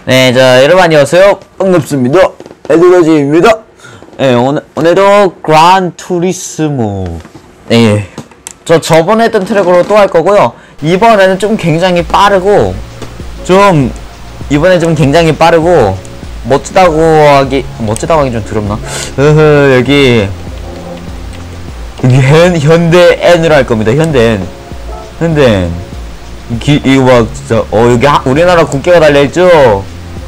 네, 자, 여러분 안녕하세요. 반갑습니다. 에드러지입니다. 네, 오늘도 그란 투리스모. 네, 저번에 했던 트랙으로 또 할 거고요. 이번에는 좀 굉장히 빠르고, 이번에 좀 굉장히 빠르고, 멋지다고 하기 좀 두렵나? 여기 현대 N으로 할 겁니다. 현대 N. 이거 막 진짜 여기 우리나라 국기가 달려있죠?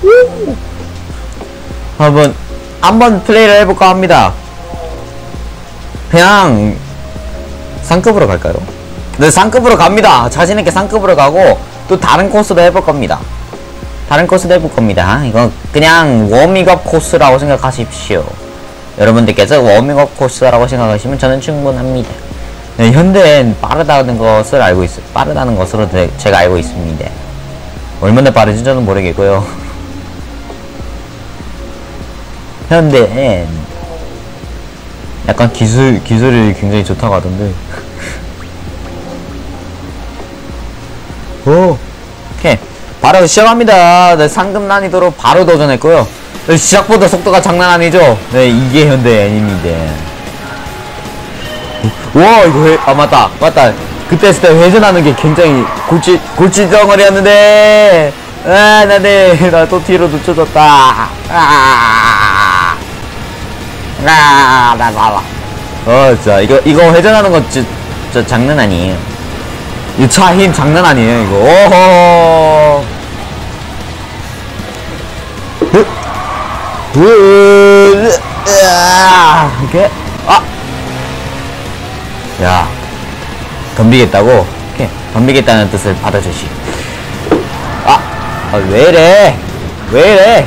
한번 플레이를 해볼까 합니다. 그냥 상급으로 갈까요? 네, 상급으로 갑니다. 자신있게 상급으로 가고 또 다른 코스도 해볼 겁니다. 이거 그냥 워밍업 코스라고 생각하십시오. 여러분들께서 워밍업 코스라고 생각하시면 저는 충분합니다. 네, 현대엔 빠르다는 것을 빠르다는 것으로 제가 알고 있습니다. 얼마나 빠르지 저는 모르겠고요. 현대엔 약간 기술이 굉장히 좋다고 하던데. 오케이, 바로 시작합니다. 네, 상급 난이도로 바로 도전했고요. 네, 시작부터 속도가 장난 아니죠? 네, 이게 현대엔입니다. 와, 이거 맞다. 그때 했을 때 회전하는 게 굉장히 골치덩어리였는데, 나 또 뒤로 늦춰졌다. 진짜, 이거 회전하는 거 진짜 장난 아니에요. 이 차 힘 장난 아니에요, 이거. 오호. 이렇게, 야, 덤비겠다고? 오케이, 덤비겠다는 뜻을 받아주시. 왜 이래?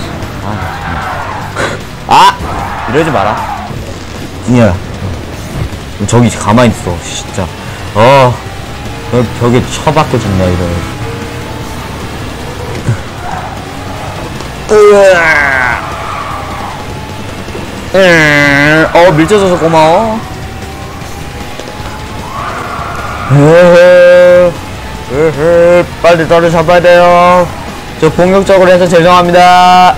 이러지 마라. 야, 저기 가만히 있어, 진짜. 너 벽에 쳐박고 죽네, 이러. 밀쳐줘서 고마워. 빨리 저를 잡아야 돼요. 저 공격적으로 해서 죄송합니다.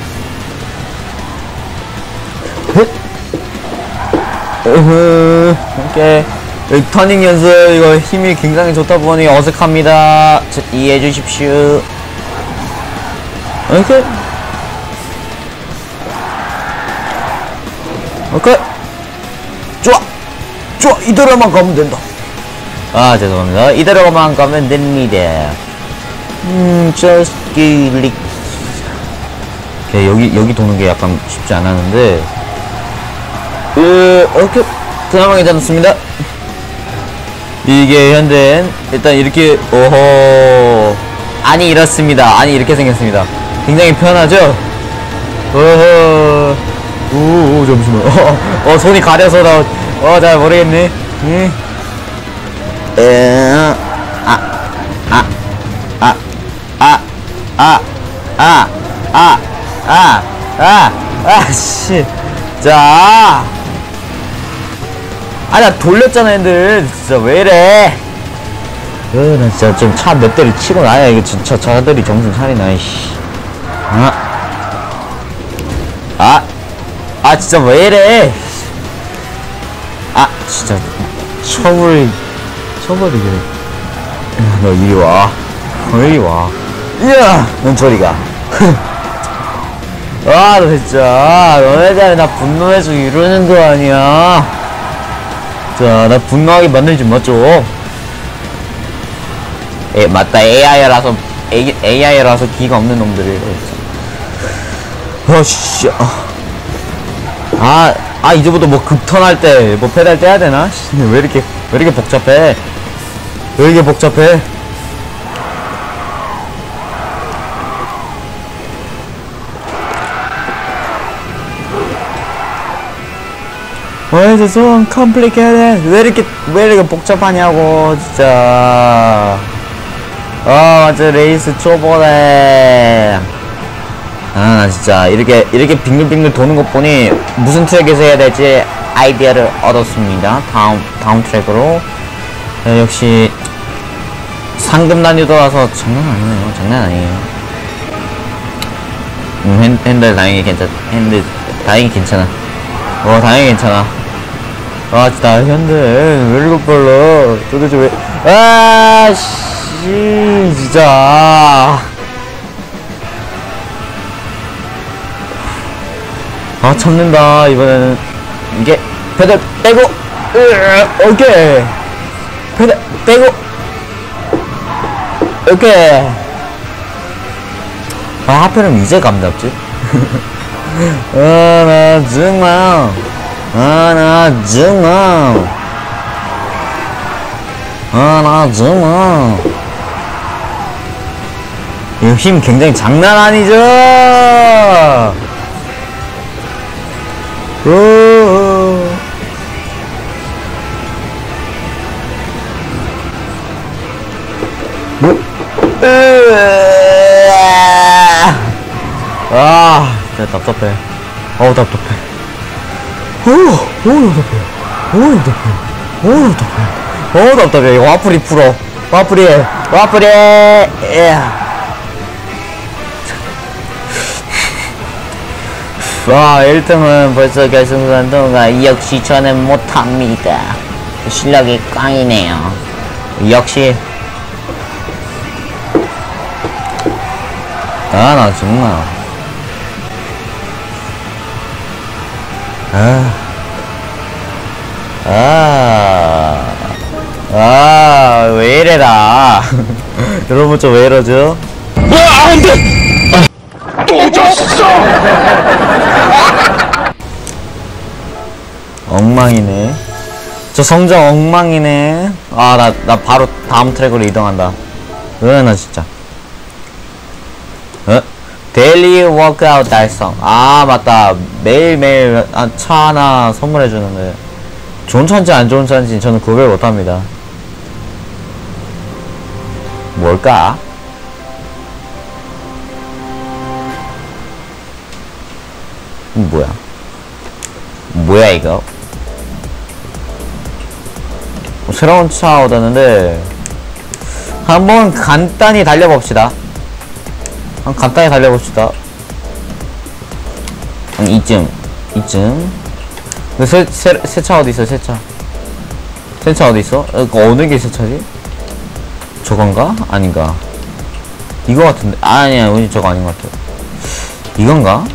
오케이. 터닝 연습, 이거 힘이 굉장히 좋다 보니 어색합니다. 이해해 주십시오. 오케이. 좋아. 이대로만 가면 된다. 죄송합니다. 이대로만 가면 됩니다. just click. 오케이, 여기 도는 게 약간 쉽지 않았는데. 오케이. 그나마 괜찮습니다. 이게 현대엔 일단 이렇게, 이렇습니다. 이렇게 생겼습니다. 굉장히 편하죠? 잠시만. 손이 가려서 잘 모르겠네. 씨. 자. 나 돌렸잖아, 핸들. 진짜 왜 이래. 나 진짜 좀 차 몇 대를 치고 나야 이거 진짜 차들이 정신 차리나, 이씨. 진짜 왜 이래. 진짜 처벌이 그래. 너 이리 와. 이야, 넌 저리 가. 너 진짜 너네들 나 분노해서 이러는 거 아니야. 자, 나 분노하게 만들지 마죠. 맞다. AI라서 기가 없는 놈들이. 씨. 이제부터 뭐 급턴할 때 뭐 페달 떼야 되나? 왜 이렇게 복잡해? Why is it so complicated? 왜 이렇게 복잡하냐고, 진짜. 완전 레이스 초보네. 나 진짜 이렇게 빙글빙글 도는 것 보니 무슨 트랙에서 해야 될지 아이디어를 얻었습니다. 다음 트랙으로. 역시 상급 난이도라서 장난 아니에요. 핸들 다행히 괜찮, 핸들 다행히 괜찮아. 다행히 괜찮아. 아, 진짜 현대 왜 이렇게 빨라? 도대체 왜? 아, 씨, 진짜. 아, 참는다. 이번에는 이게 페달 빼고, 오케이. 페달 빼고, 오케이. 아, 하필이면 이제 감 잡지? 나 정말. 나 정말. 나 정말. 이 힘 굉장히 장난 아니죠? 아, 진짜 답답해. 답답해. 답답해. 이거 와플이 풀어. 와플이. 와, 1등은 벌써 결승선 동안 역시 저는 못합니다. 실력이 꽝이네요. 역시. 나 정말. 왜 이래라. 여러분, 저 왜 이러죠? 안 돼! 또 졌어! 엉망이네. 저 성적 엉망이네. 나 바로 다음 트랙으로 이동한다. 나 진짜. 데일리 워크아웃 달성. 맞다. 매일매일 차 하나 선물해주는데. 좋은 차인지 안 좋은 차인지 저는 구별 못합니다. 뭘까? 뭐야 이거? 새로운 차 얻었는데 한번 간단히 달려봅시다. 이쯤. 새 차 어디있어? 새 차 어디있어? 어느 게 새 차지? 저건가? 아닌가? 이거 같은데? 아니야, 왠지 저거 아닌 것 같아. 이건가?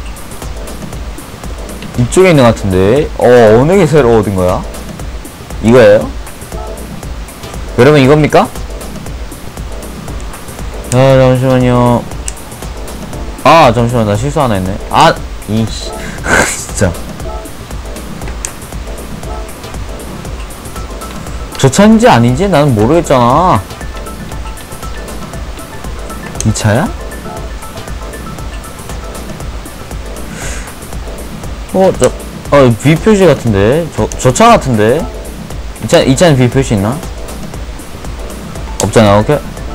이쪽에 있는 것 같은데? 어느 게 새로 얻은 거야? 이거예요? 여러분, 이겁니까? 잠시만요. 잠시만, 나 실수 하나 했네. 이씨. 진짜. 저 차인지 아닌지 나는 모르겠잖아. 이 차야? V 표시 같은데? 저 차 같은데? 이 차는 V 표시 있나? 없잖아, 오케이?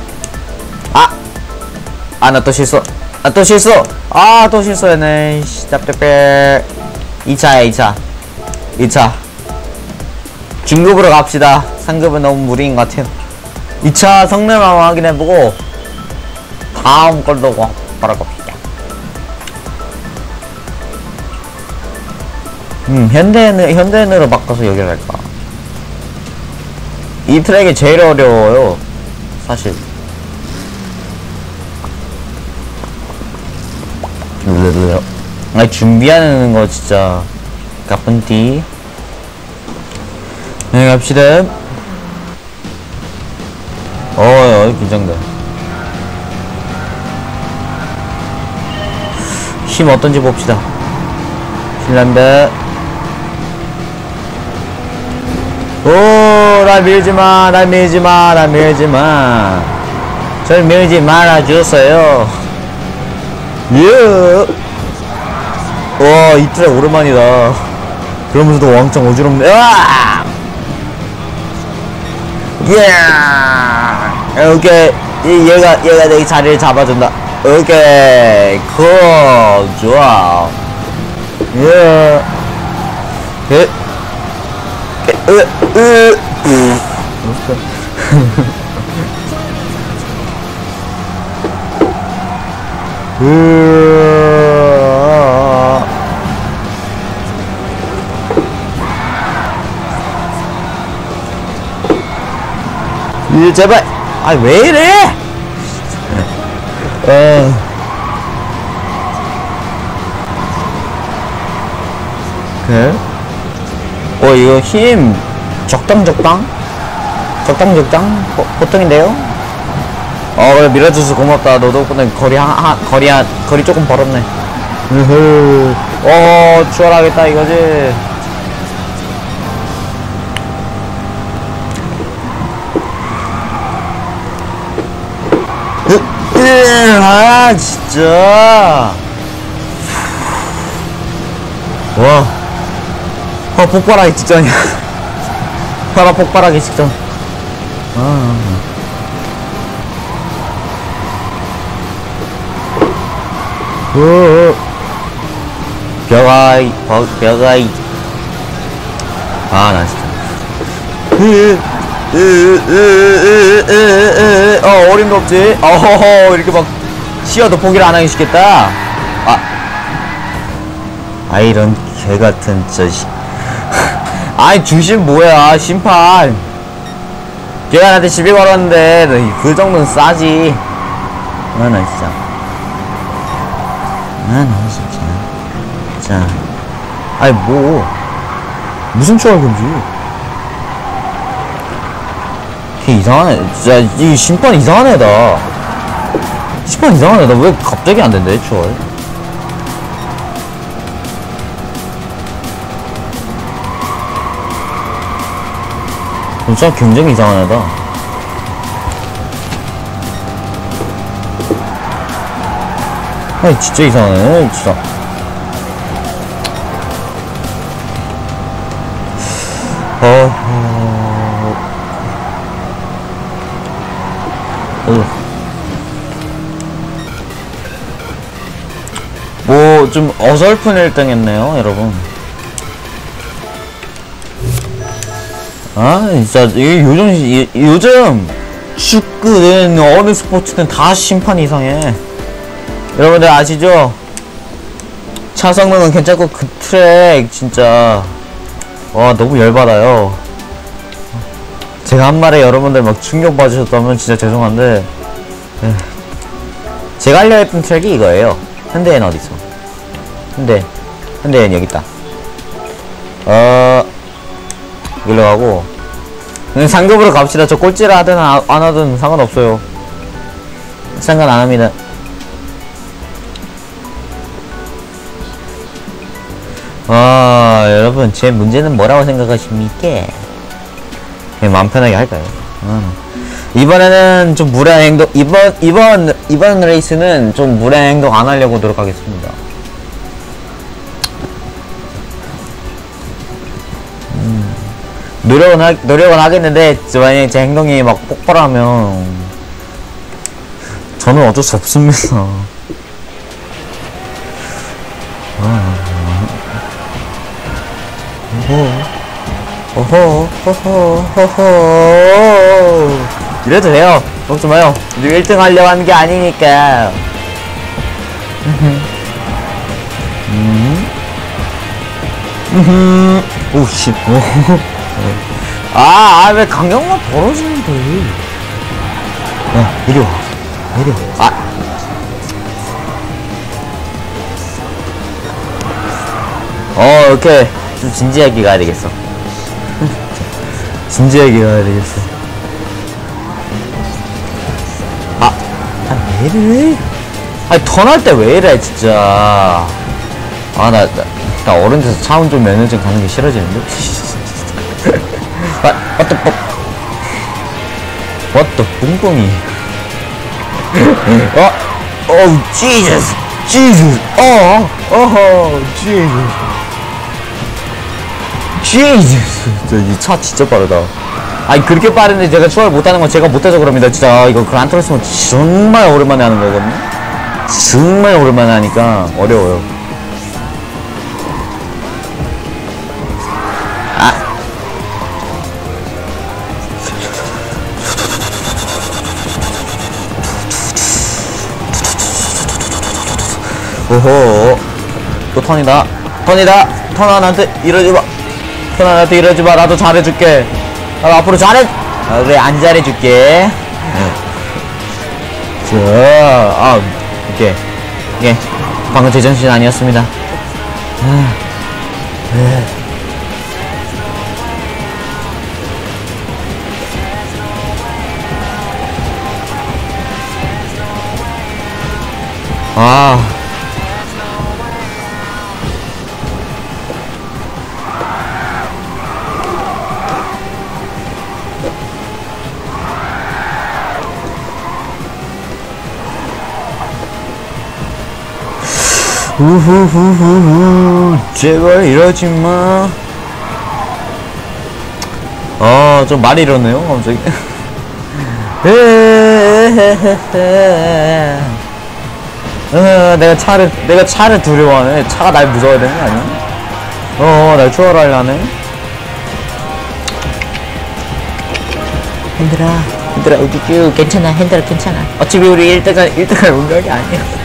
나 또 실수. 또 실수했네. 답답해. 2차야, 2차. 중급으로 갑시다. 상급은 너무 무리인 것 같아요. 2차 성능만 확인해보고, 다음 걸로 바로 갑시다. 현대인으로 바꿔서 여기를 할까? 이 트랙이 제일 어려워요. 사실. 준비하는 거 진짜 가뿐띠. 네, 갑시다. 긴장돼. 힘 어떤지 봅시다. 신난다. 날 밀지마. 절 밀지 말아주세요. 이 트랙 오랜만이다. 그러면서도 왕창 어지럽네. 오케이. 얘가 내 자리를 잡아준다. 오케이. 좋아. 제발. 아, 왜 이래? 그래? 이거 힘 적당? 보통인데요? 그래, 밀어줘서 고맙다. 너 덕분에 거리 조금 벌었네. 추월하겠다 이거지. 진짜. 와. 폭발하기 직전이야. 혈압 폭발하기 직전. 벼가이. 나 진짜. 어림도 없지. 이렇게 막 쉬어도 포기를 안 하기 쉽겠다. 이런 개같은 저 아이, 주심 뭐야, 심판. 걔가 나한테 시비 걸었는데 그 정도는 싸지. 나 진짜. 나 진짜. 아이, 무슨 추월 금지? 걔 이상하네. 진짜 이 심판 이상한 애다. 왜 갑자기 안 된대, 추월? 진짜 굉장히 이상한 애다. 진짜 이상하네, 진짜. 좀 어설픈 1등 했네요, 여러분. 진짜, 요즘 축구는 어느 스포츠든 다 심판이 이상해. 여러분들 아시죠? 차 성능은 괜찮고 그 트랙 진짜 너무 열받아요. 제가 한 말에 여러분들 막 충격받으셨다면 진짜 죄송한데, 제가 하려 했던 트랙이 이거예요. 현대엔 어디서? 현대엔 여기 있다. 이리로 가고 그냥 상급으로 갑시다. 저 꼴찌를 하든 안 하든 상관없어요. 상관 안 합니다. 여러분, 제 문제는 뭐라고 생각하십니까? 그냥 마음 편하게 할까요? 이번에는 좀 무례한 행동, 이번 레이스는 좀 무례한 행동 안 하려고 노력하겠습니다. 노력은 하겠는데, 만약에 제 행동이 막 폭발하면, 저는 어쩔 수 없습니다. 이래도 돼요. 걱정 마요. 우리 1등 하려고 하는 게 아니니까. 오씨. 왜 강경만 벌어지는데. 이리 와. 오케이. 좀 진지하게 가야 되겠어. 왜 이래? 턴할 때 왜 이래, 진짜. 나 어른 돼서 차 운전 면허증 가는 게 싫어지는데? what the 뿡뿡이. Jesus. Jesus. 이 차 진짜 빠르다. 그렇게 빠른데 제가 추월 못하는 건 제가 못해서 그럽니다. 진짜 이거 그란투리스모 정말 오랜만에 하는 거거든요. 정말 오랜만에 하니까 어려워요. 오호, 또 턴이다. 턴 하나한테 이러지마. 나도 잘해줄게. 나도 앞으로 잘해. 그래, 안 잘해줄게. 자, 이게 방금 제정신 아니었습니다. 우후후후후, 제발 이러지 마. 좀 말이 이러네요, 갑자기. 내가 차를 두려워하네. 차가 날 무서워야 되는 거 아니야? 날 추월하려 하네. 핸들아, 우쭈쭈, 괜찮아, 핸들아, 괜찮아. 어차피 우리 1등할 운명이 아니야.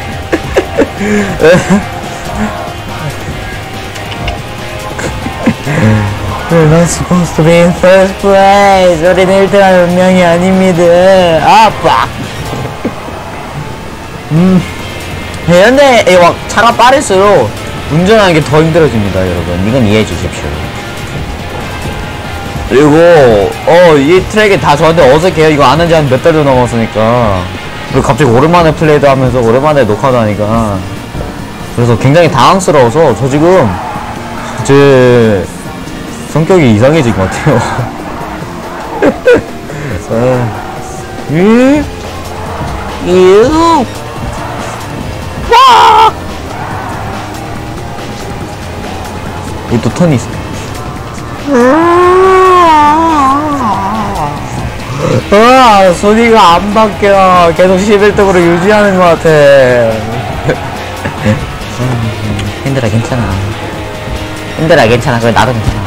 We're not supposed to be in first place. 우리는 1등할 운명이 아닙니다. 아빠. 근데 차가 빠를수록 운전하는 게 더 힘들어집니다, 여러분. 이건 이해해 주십시오. 그리고 이 트랙이 다 저한테 어색해요. 이거 안 한 지 한 몇 달도 넘었으니까. 그리고 갑자기 오랜만에 플레이도 하면서 오랜만에 녹화도 하니까, 그래서 굉장히 당황스러워서 저 지금 제 성격이 이상해진 것 같아요. 여기 또 턴이 있어. 소리가 안 바뀌어. 계속 11등으로 유지하는 것 같아. 핸들아, 괜찮아. 핸들아, 괜찮아. 그래, 나도 괜찮아.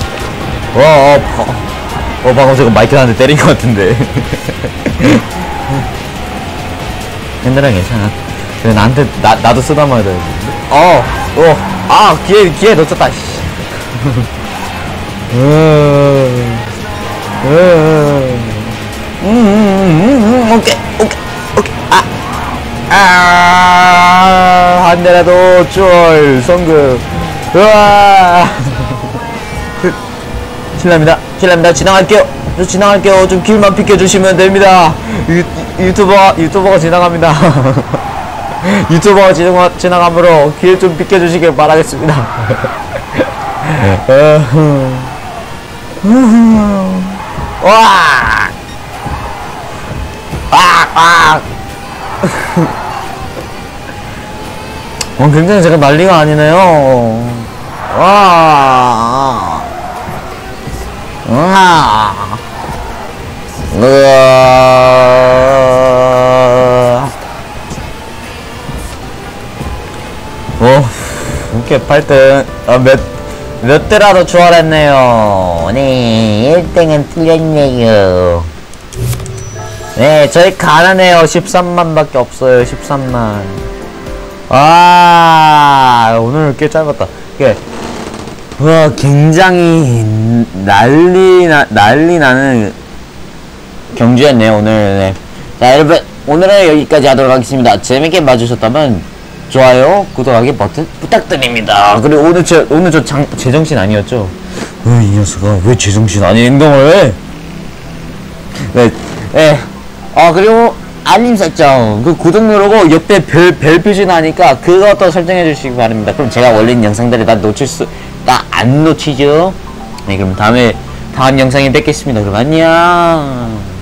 방금 저거 마이크 나한테 때린 것 같은데. 핸들아, 괜찮아. 그래, 나도 쓰다마야 돼. 기회 놓쳤다, 씨. 오케이. 한 대라도 쫄 성급. 실례합니다. 지나갈게요. 저 지나갈게요. 좀 길만 비켜주시면 됩니다. 유튜버가 지나갑니다. 유튜버가 지나가므로 길 좀 비켜주시길 바라겠습니다. 굉장히 제가 난리가 아니네요. 이렇게 8등, 몇 대라도 추월했네요. 네, 1등은 틀렸네요. 네, 저희 가난해요. 13만 밖에 없어요. 13만. 오늘 꽤 짧았다. 굉장히 난리 나는 경주였네요, 오늘. 네. 자, 여러분, 오늘은 여기까지 하도록 하겠습니다. 재밌게 봐주셨다면, 좋아요, 구독하기 버튼 부탁드립니다. 그리고 오늘 저 제정신 아니었죠? 이 녀석아, 왜 제정신 아닌 행동을 해? 네. 그리고 알림 설정, 구독 누르고 옆에 별 표시 나니까 그것도 설정해 주시기 바랍니다. 그럼 제가 올린 영상들이 다 안 놓치죠? 네, 그럼 다음 영상에 뵙겠습니다. 그럼 안녕.